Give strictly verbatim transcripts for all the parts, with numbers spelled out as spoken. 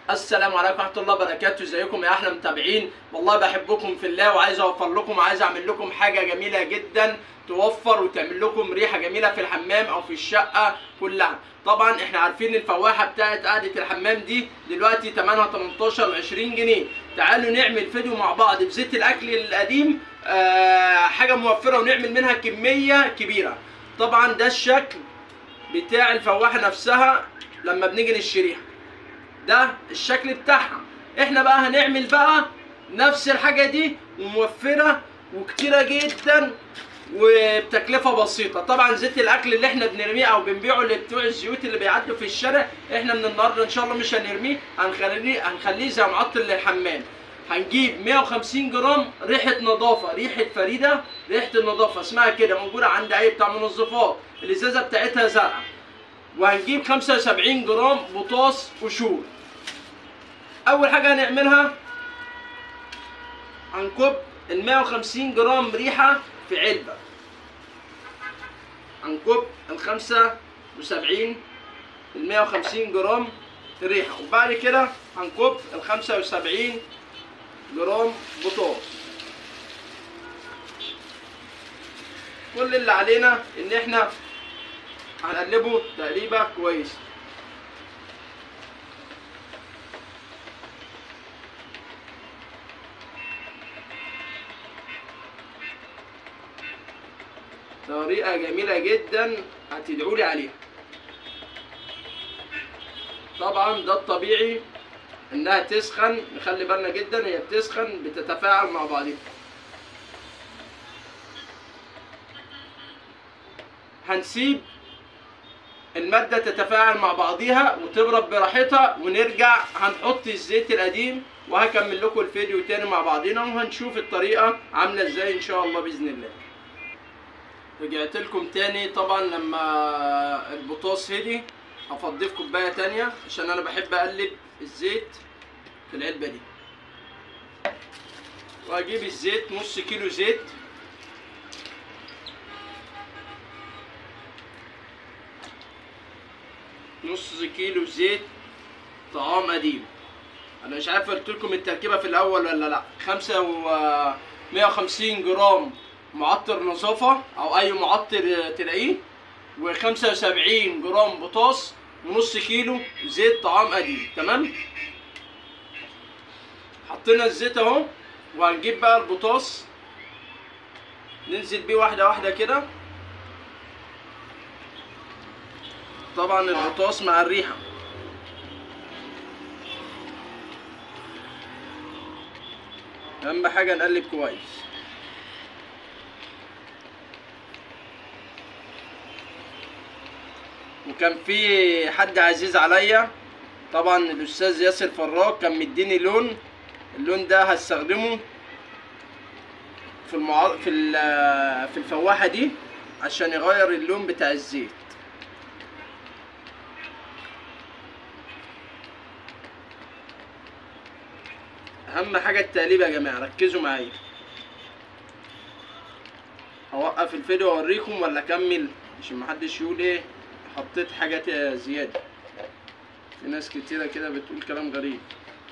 السلام عليكم ورحمة الله وبركاته. ازيكم يا احلى متابعين؟ والله بحبكم في الله وعايز اوفر لكم وعايز اعمل لكم حاجة جميلة جدا توفر وتعمل لكم ريحة جميلة في الحمام او في الشقة كلها. طبعا احنا عارفين الفواحة بتاعت قعدة الحمام دي دلوقتي تمنها تمنتاشر وعشرين جنيه. تعالوا نعمل فيديو مع بعض بزيت الاكل القديم، آه حاجة موفرة ونعمل منها كمية كبيرة. طبعا ده الشكل بتاع الفواحة نفسها لما بنيجي نشتريها، ده الشكل بتاعها. احنا بقى هنعمل بقى نفس الحاجة دي وموفرة وكتيرة جدا وبتكلفة بسيطة. طبعا زيت الاكل اللي احنا بنرميه او بنبيعه لبتوع الزيوت اللي بيعدوا في الشارع، احنا من النهارده ان شاء الله مش هنرميه، هنخليه هنخليه زي معطر للحمام. هنجيب مية وخمسين جرام ريحة نظافة، ريحة فريدة، ريحة النظافة اسمها كده، موجودة عند اي بتاع منظفات، الازازة بتاعتها زرقاء. وهنجيب خمسة وسبعين جرام بوتاص قشور. اول حاجه هنعملها هنكب ال مية وخمسين جرام ريحه في علبه، هنكب ال خمسة وسبعين ال مية وخمسين جرام ريحه، وبعد كده هنكب ال خمسة وسبعين جرام بوتاص. كل اللي علينا ان احنا هنقلبه تقليبه كويسه. طريقة جميلة جدا هتدعولي عليها. طبعا ده الطبيعي انها تسخن، نخلي بالنا جدا هي بتسخن بتتفاعل مع بعضها. هنسيب المادة تتفاعل مع بعضها وتبرد براحتها، ونرجع هنحط الزيت القديم وهكمل لكم الفيديو تاني مع بعضنا وهنشوف الطريقة عاملة ازاي ان شاء الله بإذن الله. رجعت لكم تاني. طبعا لما البوتاص هدي هفضيه في كوبايه تانيه عشان انا بحب اقلب الزيت في العلبه دي. واجيب الزيت، نص كيلو زيت، نص كيلو زيت طعام قديم. انا مش عارف قلت لكم التركيبه في الاول ولا لا. خمسة و مية وخمسين جرام معطر نظافة أو أي معطر تلاقيه، وخمسة وسبعين جرام بوتاص، ونص كيلو زيت طعام قديم. تمام؟ حطينا الزيت أهو، وهنجيب بقى البوتاص ننزل بيه واحدة واحدة كده. طبعا البوتاص مع الريحة. أهم حاجة نقلب كويس. وكان في حد عزيز عليا، طبعا الاستاذ ياسر فراج، كان مديني لون، اللون ده هستخدمه في المع... في ال... في الفواحه دي عشان يغير اللون بتاع الزيت. اهم حاجه التقليب يا جماعه، ركزوا معايا. هوقف الفيديو اوريكم ولا اكمل عشان محدش يقول ايه حطيت حاجات زيادة. في ناس كتيرة كده بتقول كلام غريب.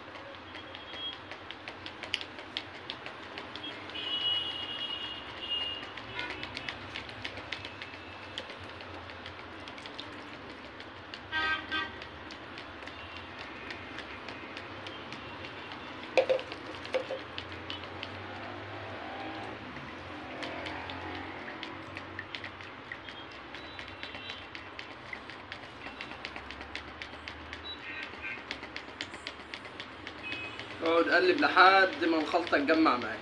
اقعد اقلب لحد ما الخلطة تجمع معايا.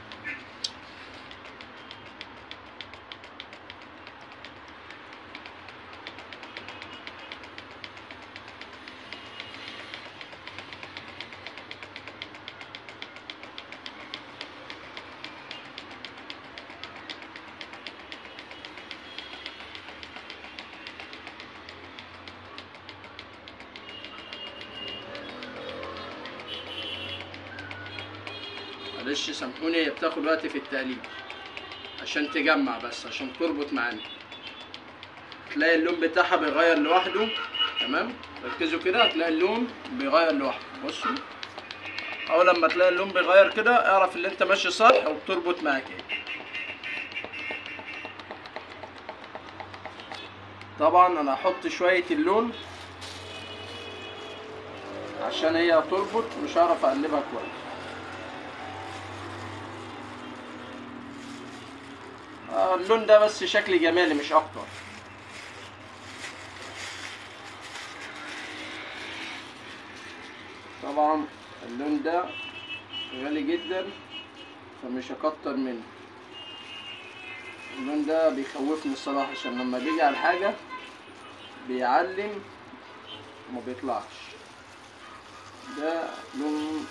معلش سامحوني، هي بتاخد وقت في التقليب عشان تجمع، بس عشان تربط معانا. تلاقي اللون بتاعها بيغير لوحده. تمام. ركزوا كده هتلاقي اللون بيغير لوحده. بصوا اول لما تلاقي اللون بيغير كده اعرف ان انت ماشي صح وبتربط معاك ايه. طبعا انا هحط شويه اللون عشان هي تربط، مش هعرف اقلبها كويس. آه اللون ده بس شكل جمالي مش اكتر. طبعا اللون ده غالي جدا فمش هكتر منه. اللون ده بيخوفني الصراحه عشان لما بيجي على الحاجه بيعلم وما بيطلعش. ده لون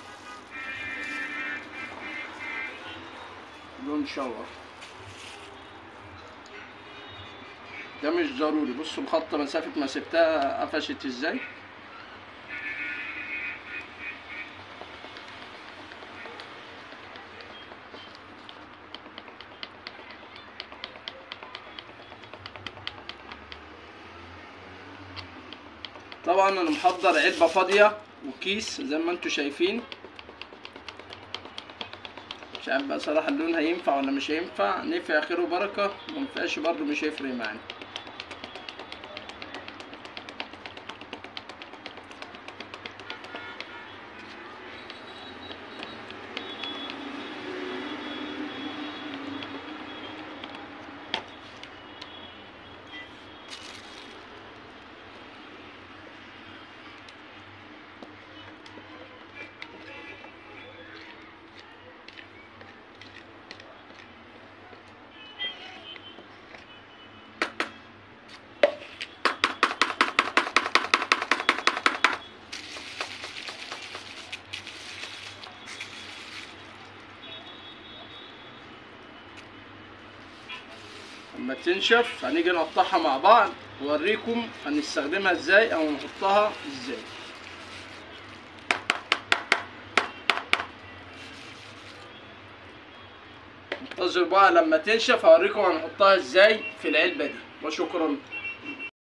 لون شاور، ده مش ضروري. بصوا الخطه مسافه ما سبتها قفشت ازاي. طبعا انا محضر علبه فاضيه وكيس زي ما انتم شايفين. مش عارف بقى صراحه اللون هينفع ولا مش هينفع. نفع خير وبركه، منفعش برضو مش هيفرق معانا. لما تنشف هنيجي نقطعها مع بعض واوريكم هنستخدمها ازاي او نحطها ازاي. انتظروا بقى لما تنشف هوريكم هنحطها ازاي في العلبه دي. وشكرا.